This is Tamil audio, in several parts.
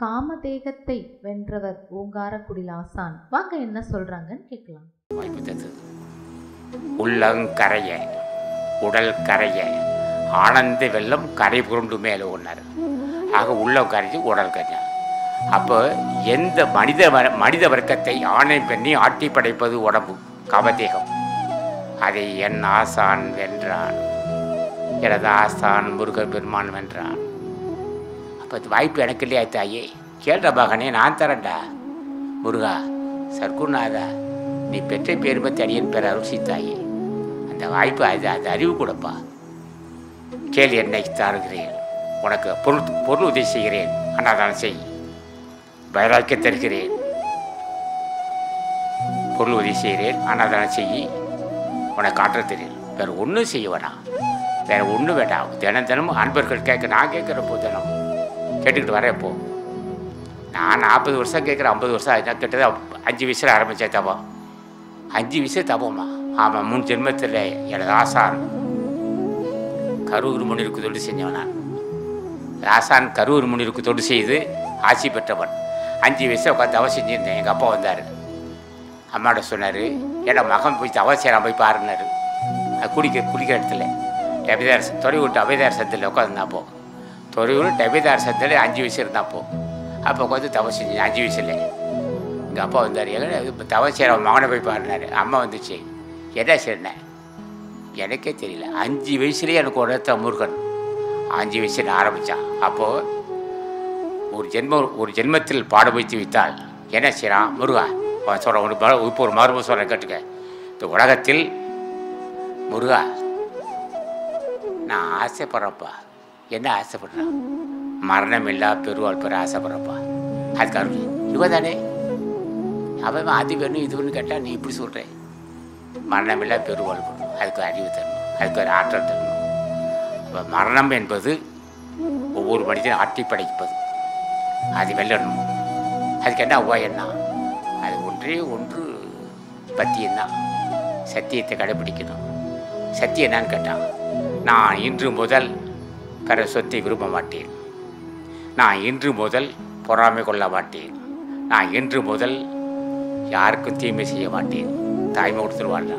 காமதேகத்தை வென்றவர் ஓங்காரக்குடில் ஆசான். வாங்க என்ன சொல்றாங்கன்னு கேட்கலாம். உள்ளங்கரைய உடல் கரைய ஆனந்த வெள்ளம் கரை புரண்டு மேலே ஒன்றார். ஆக உள்ளம் கரைஞ்சி உடல் கரையா. அப்போ எந்த மனித வர்க்கத்தை ஆணை பெண்ணி ஆட்டி படைப்பது உடம்பு காமதேகம். அதை என் ஆசான் வென்றான். எனது ஆசான் முருகன் பெருமான் வென்றான். அப்போ வாய்ப்பு எனக்கு இல்லையா தாயே? கேள்ற மகனே, நான் தரேன்டா. முருகா சர்க்குநாதா, நீ பெற்ற பேர் பற்றி அடியன் பேர் அருசி தாயே. அந்த வாய்ப்பு அது அறிவு கூடப்பா. கேள், என்னை தாருகிறேன், உனக்கு பொருள் உதவி செய்கிறேன், அண்ணாதான செய். வைராக்கிய தருகிறேன், பொருள் உதவி செய்கிறேன், அண்ணாதான செய். உனக்கு காற்ற தெரியும். வேறு ஒன்றும் செய்ய வேணாம், வேறு ஒன்றும் வேண்டாம். தினமும் அன்பர்கள் கேட்க நான் கேட்குறப்போ தினம் கேட்டுக்கிட்டு வரேன். இப்போ நான் 40 வருஷம் கேட்குறேன், 50 வருஷம் ஆகிட்டா. கிட்டது 5 வயசில் ஆரம்பித்தேன் தபம். 5 வயசு தபமா? ஆமாம், 3 ஜென்மத்தில் எனது ஆசான் கரூர் முனிருக்கு தொண்டு செஞ்சவன் நான். ஆசான் கரூர் முனிருக்கு தொண்டு செய்து ஆட்சி பெற்றவன். 5 வயசு உட்காந்து தவம் செஞ்சுருந்தேன். எங்கள் அப்பா வந்தார். அம்மாட்ட சொன்னார், ஏன்னா மகன் போய் தவம் செய்யலாம், போய் பாருன்னாரு. குடிக்கிற இடத்துல டபிதார் தொலைவிட்டு அபேதார் சந்தில் உட்காந்துருந்தாப்போ. தொலைவில் டபிதார் சந்தில் 5 வயசு இருந்தாப்போ. அப்போ உட்காந்து தவம் செஞ்சேன் 5 வயசில். எங்கள் அப்பா வந்தார். இப்போ தவம் செய்கிற மகனை போய் பாருனாரு. அம்மா வந்துச்சு. என்ன செய்றேன் எனக்கே தெரியல. 5 வயசுலேயே எனக்கு உணர்த்த முருகன் 5 வயசு நான் ஆரம்பித்தான். அப்போது ஒரு ஜென்மத்தில் பாட வைத்து வைத்தால் என்ன செய்கிறான் முருகா? அவன் சொல்கிறான், இப்போ ஒரு மரும சொல்கிறேன் கேட்டுக்க. இந்த உலகத்தில் முருகா நான் ஆசைப்படுறேன்ப்பா. என்ன ஆசைப்படுறான்? மரணம் இல்லா பெருவாள் பெற ஆசைப்படுறப்பா. அதுக்கு அருள் இவ தானே. அவன் அது வேணும் இது வேணும் கேட்டால் நீ இப்படி சொல்கிறேன். மரணம் இல்லா பெருவாள் பெறணும். அதுக்கு அறிவு தரணும், அதுக்கு ஒரு ஆற்றல் தரணும். அப்போ மரணம் என்பது ஒவ்வொரு மனிதனும் ஆட்டி படைப்பது. அது வெல்லணும். அதுக்கு என்ன உபாயம்னா அது ஒன்று பத்தியம்தான். சத்தியத்தை கடைப்பிடிக்கணும். சத்தியம் என்னான்னு கேட்டான், நான் இன்று முதல் பிற சொத்தை விரும்ப மாட்டேன். நான் இன்று முதல் பொறாமை கொள்ள மாட்டேன். நான் இன்று முதல் யாருக்கும் தீமை செய்ய மாட்டேன். தாய்மை கொடுத்துருவான்.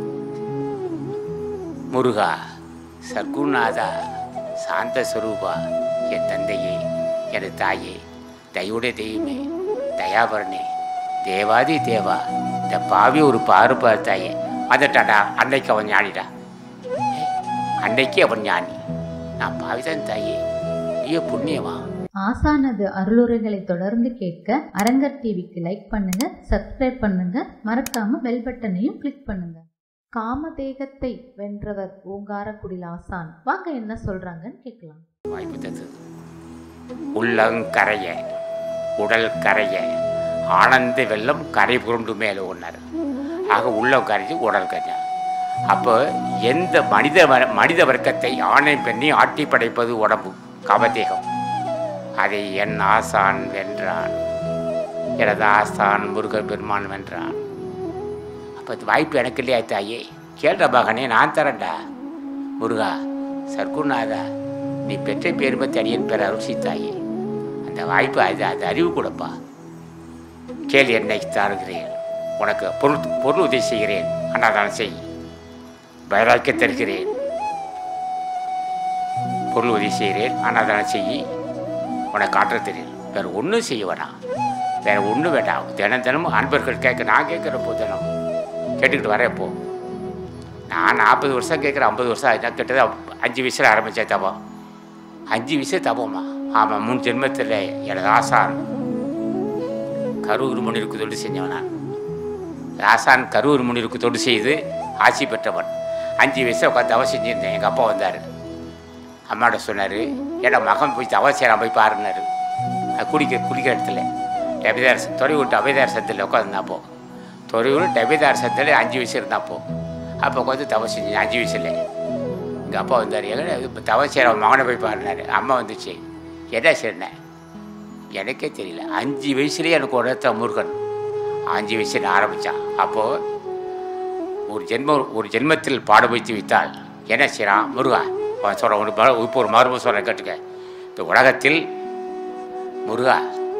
முருகா சர்க்குநாதா சாந்த ஸ்வரூபா, என் தந்தையே, எனது தாயே, தயுடைய தெய்வமே, தயாபரணே, தேவாதி தேவா, இந்த பாவி ஒரு பாரு தாயே வந்துட்டாடா. அன்னைக்கு அவன் ஞானிடா. அன்னைக்கு அவன் ஞானி. நான் பாவிதான் தாயே, நீயே புண்ணியமா. ஆசானது அருளுரைகளை தொடர்ந்து கேட்க அரங்கர் டிவிக்கு லைக் பண்ணுங்க, சப்ஸ்கிரைப் பண்ணுங்க, மறக்காம பெல் பட்டனையும் கிளிக் பண்ணுங்க. காமதேகத்தை வென்றவர் ஓங்காரக்குடில் ஆசான். வாங்க என்ன சொல்றாங்கன்னு கேட்கலாம். வாய்ப்பு தந்தது. உள்ளங்கரைய உடல் கரைய ஆனந்த வெள்ளம் கரை புரண்டு மேலே ஒன்றார். ஆக உள்ளம் கரைஞ்சி உடல் கரையா. அப்போ எந்த மனித வர்க்கத்தை ஆணை பெண்ணி ஆட்டி படைப்பது உடம்பு காமதேகம். அதை என் ஆசான் வென்றான். எனது ஆசான் முருகன் பெருமான் வென்றான். அப்போ வாய்ப்பு எனக்கு இல்லையா தாயே? கேள்ற மகனே, நான் தரேன்டா. முருகா சர்க்குநாதா, நீ பெற்ற பேர் பற்றி அடியன் பேர் அருசி தாயே. அந்த வாய்ப்பு அது அறிவு கூடப்பா. கேள், என்னை தாருகிறேன், உனக்கு பொருள் உதவி செய்கிறேன், அண்ணாதான செய். வைராக்கிய தருகிறேன், பொருள் உதவி செய்கிறேன், அண்ணாதான செய். உனக்கு காற்ற தெரியும். வேறு ஒன்றும் செய்ய வேணாம், வேறு ஒன்றும் வேண்டாம். தினமும் அன்பர்கள் கேட்க நான் கேட்குறப்போ தினம் கேட்டுக்கிட்டு வரேன். இப்போ நான் 40 வருஷம் கேட்குறேன், 50 வருஷம் ஆகிட்டா. கிட்டது 5 வயசில் ஆரம்பித்தேன் தபம். 5 வயசு தபமா? ஆமாம், 3 ஜென்மத்தில் எனது ஆசான் கரூர் முனிருக்கு தொண்டு செஞ்சவன் நான். ஆசான் கரூர் முனிருக்கு தொண்டு செய்து ஆட்சி பெற்றவன். 5 வயசு உட்காந்து தவம் செஞ்சுருந்தேன். எங்கள் அப்பா வந்தார். அம்மாட்ட சொன்னார், ஏன்னா மகன் போய் தவம் செய்யலாம், போய் பாருன்னாரு. குடிக்கிற இடத்துல டபிதார் தொலைவிட்டு அபேதார் சந்தில் உட்காந்துருந்தாப்போ. தொலைவில் டபிதார் சந்தில் 5 வயசு இருந்தாப்போ. அப்போ உட்காந்து தவம் செஞ்சேன் 5 வயசில். எங்கள் அப்பா வந்தார். இப்போ தவம் செய்கிற மகனை போய் பாருனாரு. அம்மா வந்துச்சு. என்ன செய்றேன் எனக்கே தெரியல. 5 வயசுலேயே எனக்கு உணர்த்த முருகன் 5 வயசு நான் ஆரம்பித்தான். அப்போது ஒரு ஜென்மத்தில் பாட வைத்து வைத்தால் என்ன செய்கிறான் முருகா? அவன் சொல்கிறான், இப்போ ஒரு மரும சொல்கிறேன் கேட்டுக்க. இந்த உலகத்தில் முருகா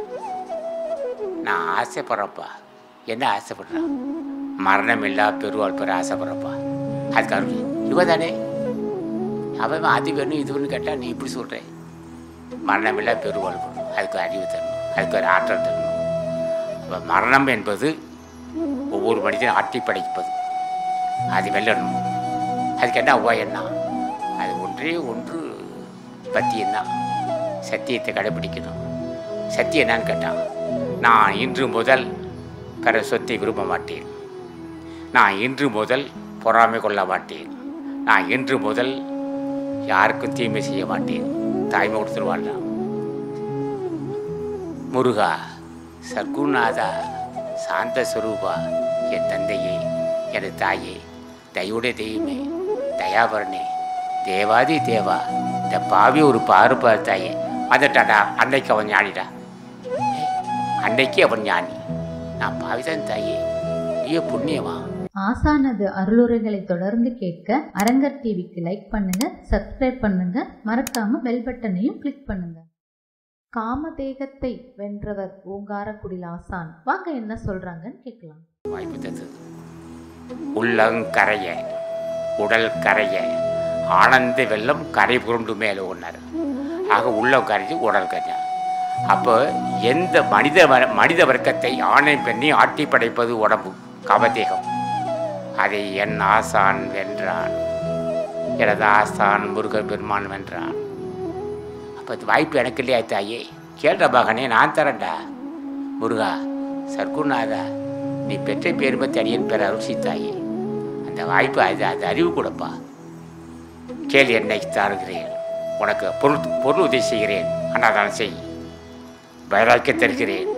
நான் ஆசைப்படுறப்பா. என்ன ஆசைப்படுறான்? மரணம் இல்லா பெருவாள் பெற ஆசைப்படுறப்பா. அதுக்கு அருள் இவ தானே. அவன் அது வேணும் இது வேணும்னு கேட்டால் நீ இப்படி சொல்கிற. மரணம் இல்லா பெருவாள் பெறணும், அதுக்கு அறிவு தரணும், அதுக்கு ஒரு ஆற்றல் தரணும். அப்போ மரணம் என்பது ஒவ்வொரு மனிதனும் ஆட்டி படைப்பது. அது வெல்லணும். அதுக்கு என்ன என்ன? அது ஒன்றே ஒன்று பத்தியம்தான். சத்தியத்தை கடைப்பிடிக்கணும். சத்தியம் என்னன்னு கேட்டான், நான் இன்று முதல் பிற சொத்தை விரும்ப மாட்டேன். நான் இன்று முதல் பொறாமை கொள்ள மாட்டேன். நான் இன்று முதல் யாருக்கும் தீமை செய்ய மாட்டேன். தாய்மை கொடுத்துருவாள். முருகா, சர்க்குநாதா, சாந்த ஸ்வரூபா, என் தந்தையே, எனது தாயே, தயுடைய தெய்வமே, தயாபரணே, தேவாதி தேவா, இந்த பாவி ஒரு பாருப்பார் தாயே. வந்துட்டாடா, அன்னைக்கு அவன் ஞானிடா. அன்னைக்கு அவன் ஞானி. நான் பாவிதான் தாயே, நீயே புண்ணியமா. ஆசானது அருளுரைகளை தொடர்ந்து கேட்க அரங்கர் டிவிக்கு லைக் பண்ணுங்க, சப்ஸ்கிரைப் பண்ணுங்க, மறக்காம பெல் பட்டனையும் கிளிக் பண்ணுங்க. காமதேகத்தை வென்றவர் ஓங்காரக்குடில் ஆசான் வாங்க என்ன சொல்றாங்கன்னு கேட்கலாம். வாய்ப்பு தந்தது. உள்ளங்கரைய உடல் கரைய ஆனந்த வெள்ளம் கரை புரண்டு மேலே ஒன்றார். ஆக உள்ளம் கரைஞ்சி உடல் கரையா. அப்போ எந்த மனித வர்க்கத்தை ஆணை பெண்ணி ஆட்டி படைப்பது உடம்பு காமதேகம். அதை என் ஆசான் வென்றான். எனது ஆசான் முருகன் பெருமான் வென்றான். அப்போ வாய்ப்பு எனக்கு இல்லையா தாயே? கேள்ற மகனே, நான் தரேன்டா. முருகா, சர்க்குநாதா, நீ பெற்ற பேருமை தனியன் பெற அருசி தாயே. அந்த வாய்ப்பு அது அறிவு கூடப்பா. கேள்வி என்னை தாருகிறேன். உனக்கு பொருள் உதவி செய்கிறேன். அண்ணாதான் செய். வைராக்கிய தருகிறேன்.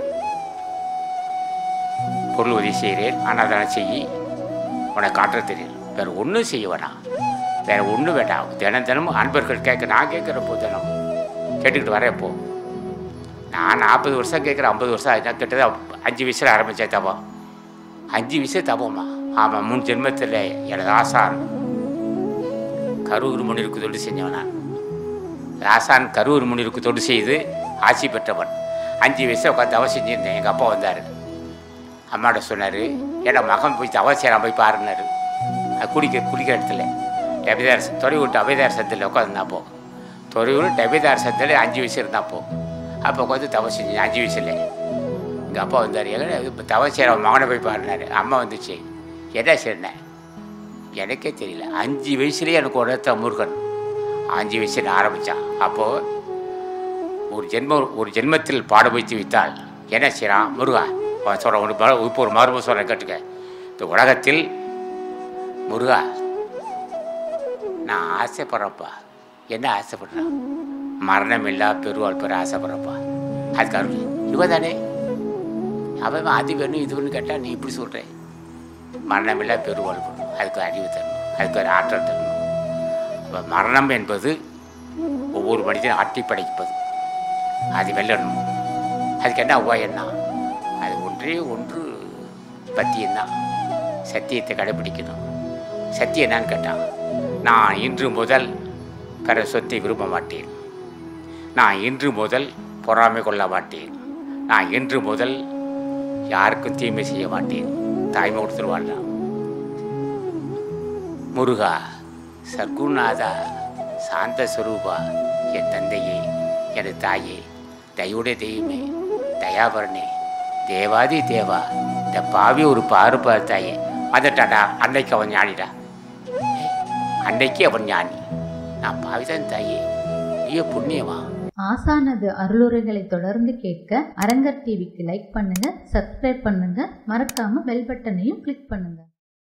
பொருள் உதவி செய்கிறேன். அண்ணாதான செய். உனக்கு ஆற்ற தெரியும். வேறு ஒன்றும் செய்ய வேணாம். வேறு ஒன்றும் வேண்டாம். தினமும் அன்பர்கள் கேட்க நான் கேட்குறப்போ தினம் கேட்டுக்கிட்டு வரேன். போ. நான் 40 வருஷம் கேட்குறேன். 50 வருஷம் ஆகிட்டா கிட்டது 5 வயசில் ஆரம்பித்தேன் தபம். 5 வயசு தபமா? ஆமாம். 3 ஜென்மத்தில் எனது ஆசான் கரூர் முனிருக்கு தொண்டு செஞ்சவனா. ஆசான் கரூர் முனிருக்கு தொண்டு செய்து ஆட்சி பெற்றவன். 5 வயசு உட்காந்து தவம் செஞ்சுருந்தேன். எங்கள் அப்பா வந்தார். அம்மாட்ட சொன்னார், ஏன்னா மகன் போய் தவம் செய்யலாம், போய் பாருன்னாரு. அது குடிக்கிற இடத்துல டபிதார் தொலைவிட்டு அபைதார் சந்தில் உட்காந்துருந்தாப்போ. தொலைவில் டபிதார் சந்தில் 5 வயசு இருந்தாப்போ. அப்போ உட்காந்து தவம் செஞ்சேன் 5 வயசில். எங்கள் அப்பா வந்தார். இப்போ தவம் செய்கிற மகனை போய் பாருனாரு. அம்மா வந்துச்சு. என்ன செய்றேன் எனக்கே தெரியல. 5 வயசுலேயே எனக்கு உணர்த்த முருகன். 5 வயசில் ஆரம்பித்தான். அப்போது ஒரு ஜென்மத்தில் பாட வைத்து வைத்தால் என்ன செய்கிறான் முருகா? அவன் சொல்கிறான். இப்போ ஒரு மரும சொல்கிறேன் கேட்டுக்க. இந்த உலகத்தில் முருகா, நான் ஆசைப்படுறப்பா. என்ன ஆசைப்படுறான்? மரணம் இல்லா பெருவாள் பெற ஆசைப்படுறப்பா. அதுக்கு அருள் இவ தானே. அவன் அது வேணும் இது வேணும்னு கேட்டால் நீ இப்படி சொல்கிற. மரணம் இல்லா பெருவாள் பெறணும், அதுக்கு அறிவு தரணும், அதுக்கு ஒரு ஆற்றல் தரணும். அப்போ மரணம் என்பது ஒவ்வொரு மனிதனும் ஆட்டி படைப்பது. அது வெல்லணும். அதுக்கு என்ன என்ன? அது ஒன்றே ஒன்று பத்தியம்தான். சத்தியத்தை கடைப்பிடிக்கணும். சத்தியம் என்னன்னு கேட்டான், நான் இன்று முதல் பிற சொத்தை விரும்ப மாட்டேன். நான் இன்று முதல் பொறாமை கொள்ள மாட்டேன். நான் இன்று முதல் யாருக்கும் தீமை செய்ய மாட்டேன். தாய்மை கொடுத்துருவாள். முருகா, சர்க்குநாதா, சாந்த ஸ்வரூபா, என் தந்தையே, எனது தாயே, தயுடைய தெய்வமே, தயாபரணே, தேவாதி தேவா, இந்த பாவி ஒரு பாருப்பார் தாயே. வந்துட்டாடா, அன்னைக்கு அவன் ஞானிடா. அன்னைக்கு அவன் ஞானி. நான் பாவிதான் தாயே, நீயே புண்ணியமா. ஆசானது அருளுரைகளை தொடர்ந்து கேட்க அரங்கர் டிவிக்கு லைக் பண்ணுங்க, சப்ஸ்கிரைப் பண்ணுங்க, மறக்காம பெல் பட்டனையும் கிளிக் பண்ணுங்க.